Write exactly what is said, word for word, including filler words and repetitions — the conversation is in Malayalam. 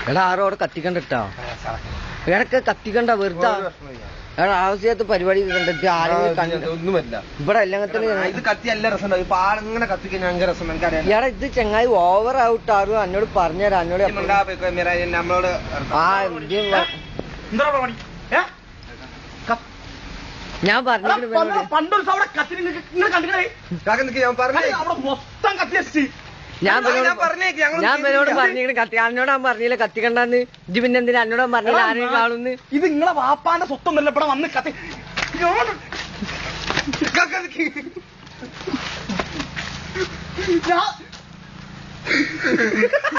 എടാ ആരോ അവിടെ കത്തിക്കണ്ട ഇട്ടാ ഇടക്ക് കത്തിക്കണ്ട വെറുതെ എടാ ആവശ്യത്തെ പരിപാടി കണ്ടെത്തി ആരെങ്കിലും ഒന്നുമല്ല ഇവിടെ എല്ലാത്തിനും ഇത് കത്തി നല്ല രസം ഇപ്പൊ ആളിങ്ങനെ കത്തിക്കാൻ ഞങ്ങൾക്ക് രസം എനിക്കറിയാം. എടാ ഇത് ചെങ്ങായി ഓവർ ഔട്ട് ആറും എന്നോട് പറഞ്ഞുതരാം എന്നോട് നമ്മളോട് ആ ഞാൻ പറഞ്ഞു പണ്ടൊരു അവിടെ കത്തി നിങ്ങൾ കണ്ടിട്ടേ ഞാൻ പറഞ്ഞു അവിടെ മൊത്തം കത്തി ഞാൻ ഞാൻ എന്നോട് പറഞ്ഞിങ്ങനെ കത്തി എന്നോട് ഞാൻ പറഞ്ഞില്ല കത്തിക്കണ്ടെന്ന് ഇത് പിന്നെ എന്തിനാ എന്നോട് പറഞ്ഞില്ല ആരെയും കാണുന്നു. ഇത് നിങ്ങളെ വാപ്പാന്റെ സ്വത്തൊന്നല്ല ഇവിടെ വന്ന് കത്തി